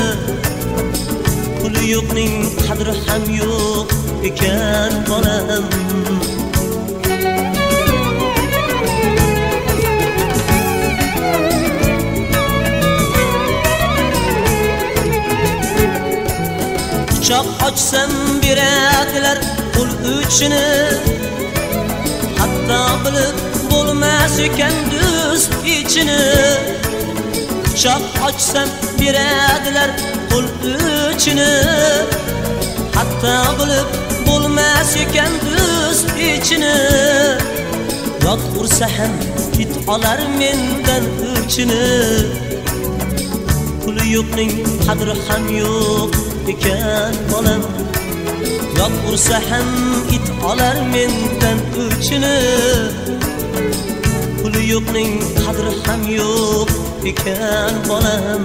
Puli yo'qning qadri ham yo'q ekan bolam. Quchoq ochsam beradilar pul uchini. Hatto bilib bo'lmas ekan do'st ichini. Quchoq ochsam beradilar pul uchini. Hatto bilib bo'lmas ekan do'st ichini. Yot ursa ham it olar mendan uchini. Puli yo'qning qadri ham yo'q ekan bolam. Yot ursa ham it olar mendan uchini. Puli yo'qning qadri ham yo'q ekan bolam.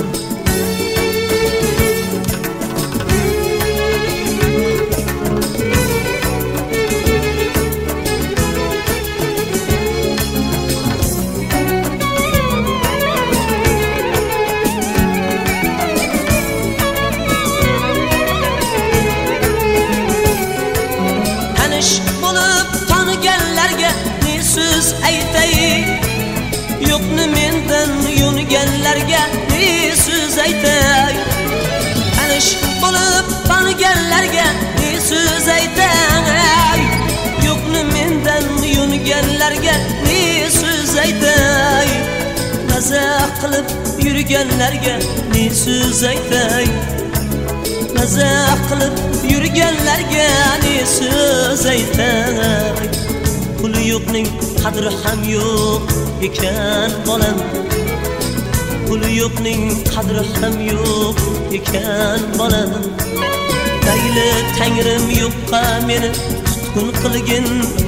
Yo'qni mendan yo'nganlarga ne so'z aytay. Tanish bo'lib tanganlarga ne so'z aytay. Yo'qni mendan yo'nganlarga ne so'z aytay. Mazax qilib yurganlarga ne so'z aytay. Mazax qilib yurganlarga ne so'z aytay. Puli yo'qning qadri ham yo'q ekan bolam. Puli yo'qning qadri ham yo'q ekan bolam. Mayli tangrim yo'qqa meni tutqun qilgin.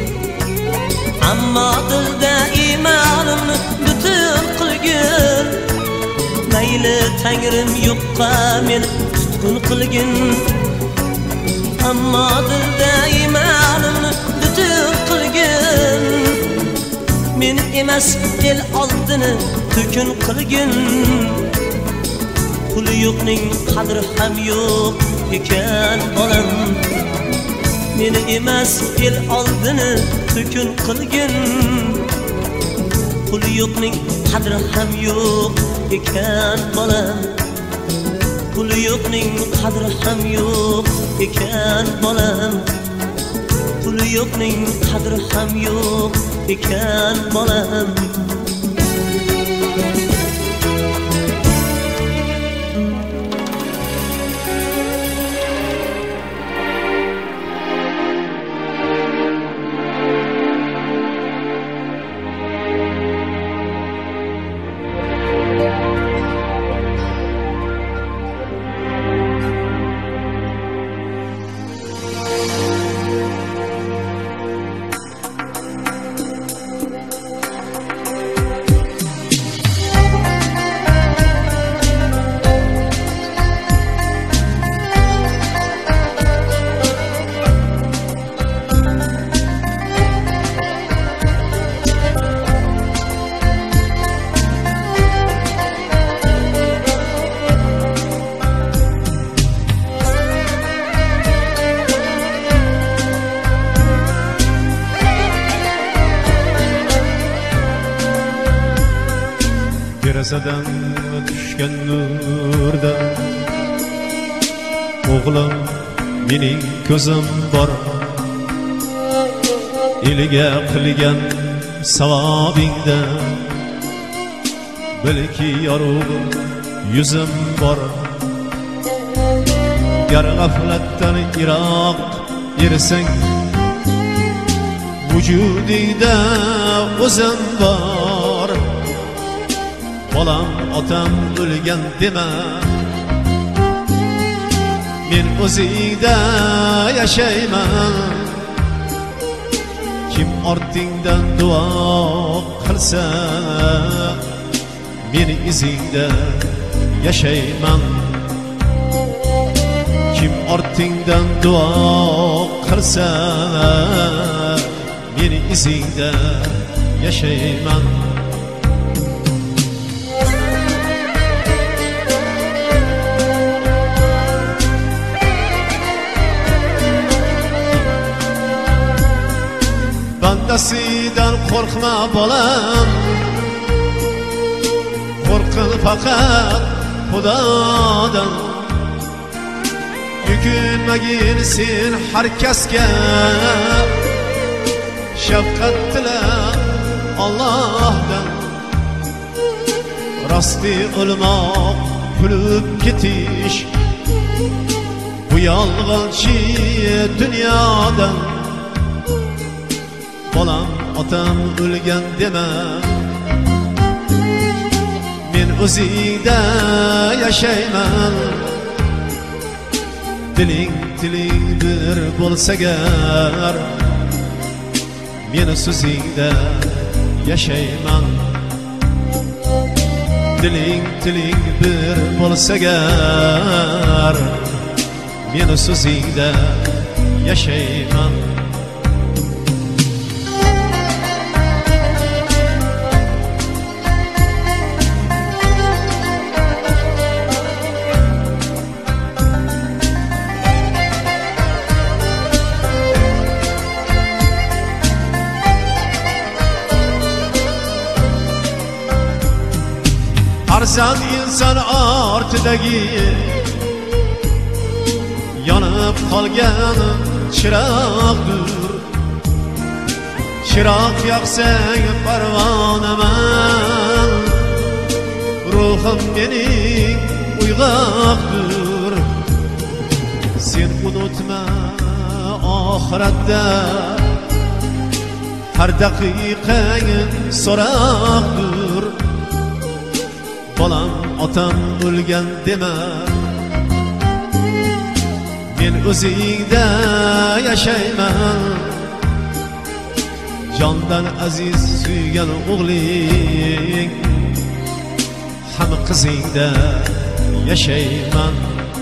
Ammo dilda iymonimni butun qilgin. Mayli tangrim yo'qqa meni tutqun qilgin. Ammo dilda iymonimni butun qilgin. Men emas el oldini to'kin qilgin. Puli yo'qning qadri ham yo'q ekan bolam. Men emas el oldini to'kin qilgin. Puli yo'qning qadri ham yo'q ekan bolam. Puli yo'qning qadri ham yo'q ekan bolam. Puli yo'qning qadri ham yo'q ekan bolam. Derazadan tushgan nurda o'g'lim mening ko'zim bor. Eliga qilgan savobingda bilki yorug' yuzim bor. Gar g'aflatdan iroq ersang vujudingda o'zim bor. Bolam otam o'lgan dema, men o'zingda yashayman. Kim ortingdan duo qilsa meni izingda yashayman. Kim ortingdan duo qilsa meni izingda yashayman. Bandasidan qo'rqma bolam, qo'rqin faqat Xudodan. Yukunmagin sen har kasga, shafqat tila Allohdan. Rosti o'lmoq, kulib ketish bu yolg'onchi dunyodan. Bolam otam o'lgan dema, men o'zingda yashayman. Diling tiling bir bo'lsa gar, meni so'zingda yashayman. Diling tiling bir bo'lsa gar, meni so'zingda yashayman. Farzand inson ortidagi yonib qolgan chiroqdir. Chiroq yoqsang parvonaman, ruhim mening uyg'oqdir. Sen unutma oxiratda har daqiqang so'roqdir. Bolam otam o'lgan dema, men o'zingda yashayman. Jondan aziz suygan o'g'ling ham qizingda yashayman.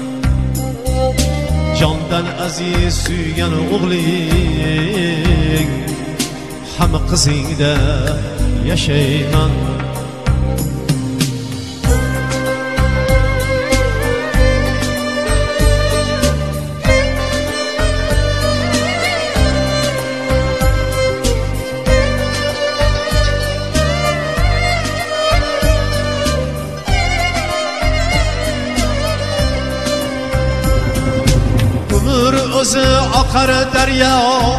Jondan aziz suygan o'g'ling ham qizingda yashayman. O'zi oqar daryo,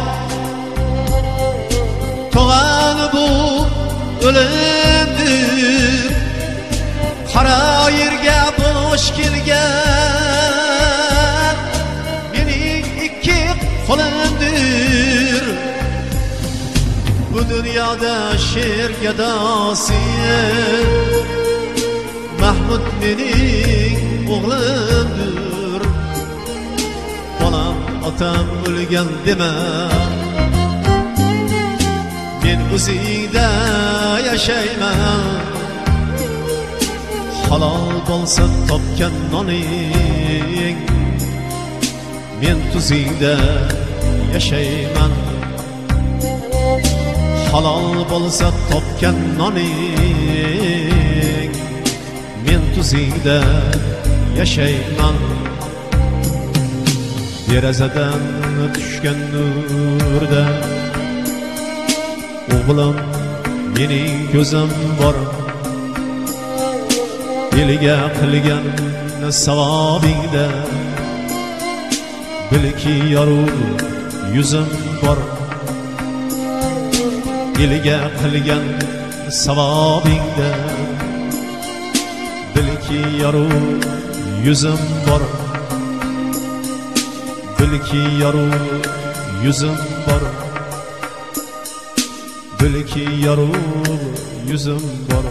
tug'an bu o'limdir. Qora yerga bo'sh kelgan mening ikki qo'limdir. Bu dunyoda sher gadosi Mahmud mening o'g'limdir. Bolam otam o'lgan dema, men o'zingda yashayman. Halol bo'lsa topgan noning, men tuzingda yashayman. Halol bo'lsa topgan noning, men tuzingda yashayman. Derazadan tushgan nurda o'g'lim mening ko'zim bor. Eliga qilgan savobingda bilki yorug' yuzim bor. Eliga qilgan savobingda bilki yorug' yuzim bor. Bilki yorug' yuzim bor. Bilki yorug' yuzim bor.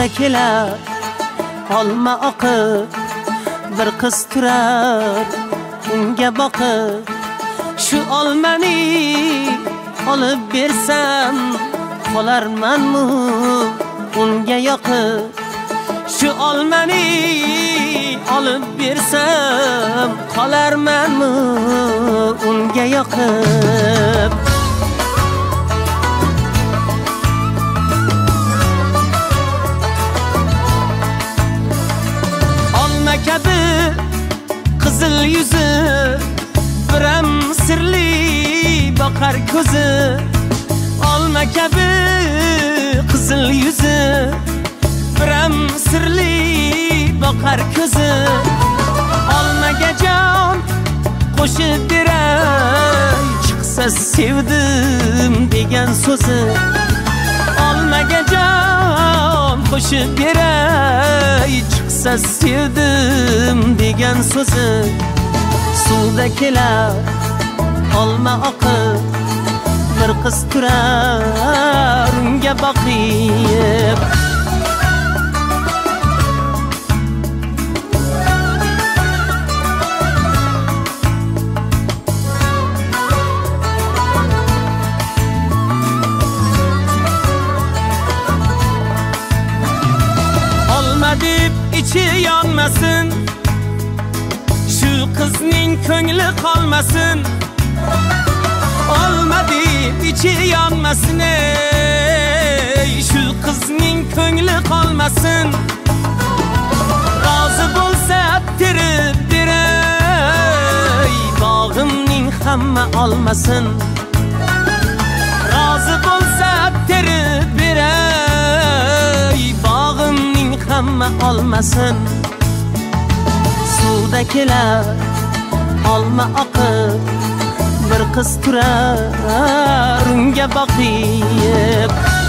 suvda kelar olma oqib bir qiz turar unga boqib shu olmani olib bersam qolarmanmi unga yoqib shu olmani olib bersam qolarmanmi unga yoqib olma kabi qizil yuzi biram sirli boqar ko'zi olma kabi qizil yuzi biram sirli boqar ko'zi olmaga jon qo'shib beray chiqsa sevdim degan so'zi olmaga jon qo'shib beray chiqsa sevdim degan so'zi suvda kelar olma oqib bir qiz turar unga boqib olma deb ichi yonmasin shu qizning ko'ngli qolmasin olma deb ichi yonmasin ey shu qizning ko'ngli qolmasin rozi bo'lsa terib beray bog'imning hamma olmasin rozi bo'lsa terib beray bog'imning hamma olmasin suvda kelar olma oqib bir qiz turar unga boqib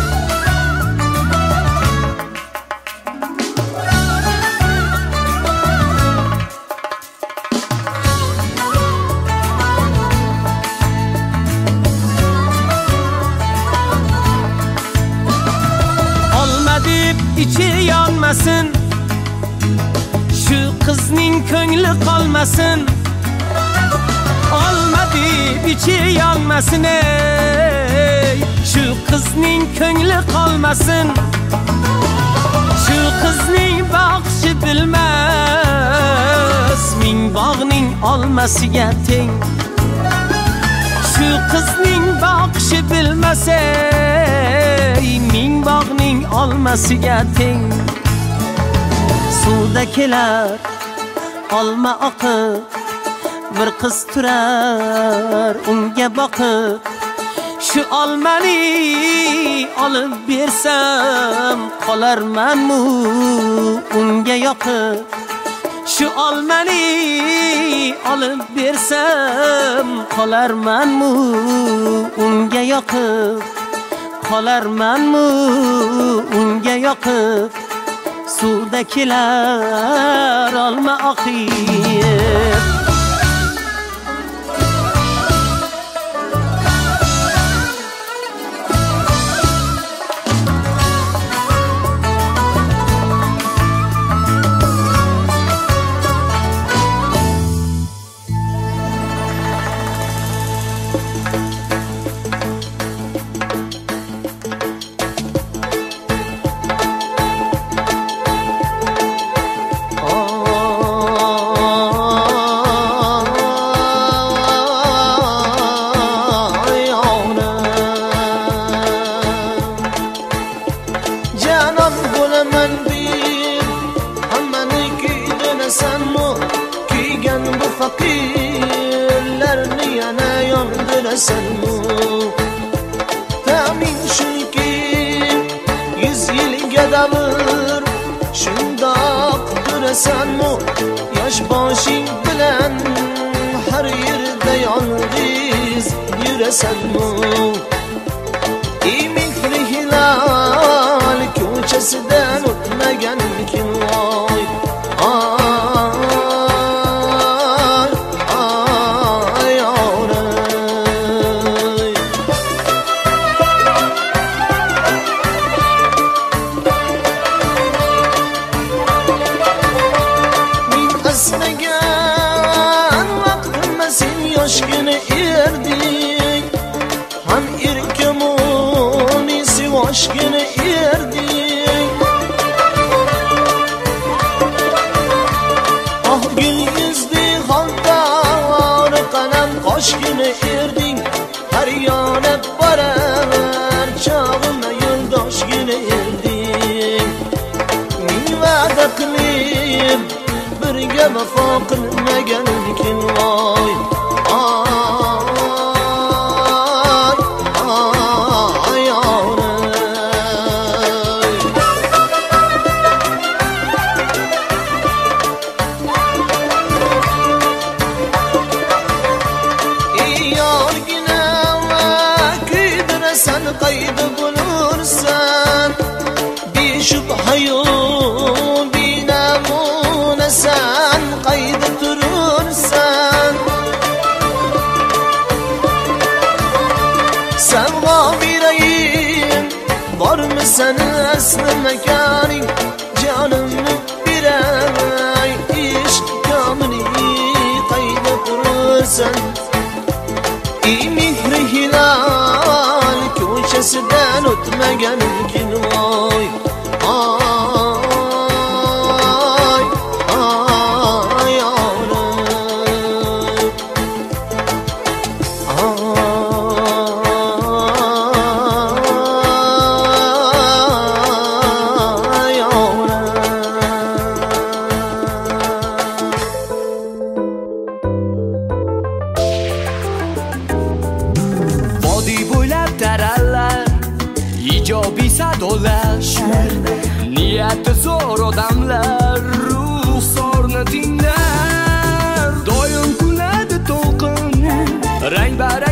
olma deb ichi yonmasin shu qizning ko'ngli qolmasin olma deb ichi yonmasin ey shu qizning ko'ngli qolmasin shu qizning boqishi bilmas ming bog'ning olmasiga teng shu qizning boqishi bilmas ey ming bog'ning olmasiga teng suvda kelar olma oqib bir qiz turar unga boqib shu olmani olib bersam qolarmanmi unga yoqib shu olmani olib bersam qolarmanmi unga yoqib qolarmanmi unga yoqib suvda kelar olma oqib fakirlarni yana yondirasanmi tamin shunki 100 yilga davr shundoq durasanmi yosh boshing bilan har yerda yolg'iz yurasanmi mehri hilol ko'chasidan o'tmagan kim voy menga vafo qilmagan ekan voy qayda bo'lursan beshubhayu binamunasan qayda turursan savg'o berayim bormi sani asli makaning jonimni beray ishq komili qayda qurursan mehri hilal ko'chasidan o'tmagan ekan voy ijobiy sadolar niyati zo'r odamlar ruxsorni tinglar doim kuladi to'lqin rang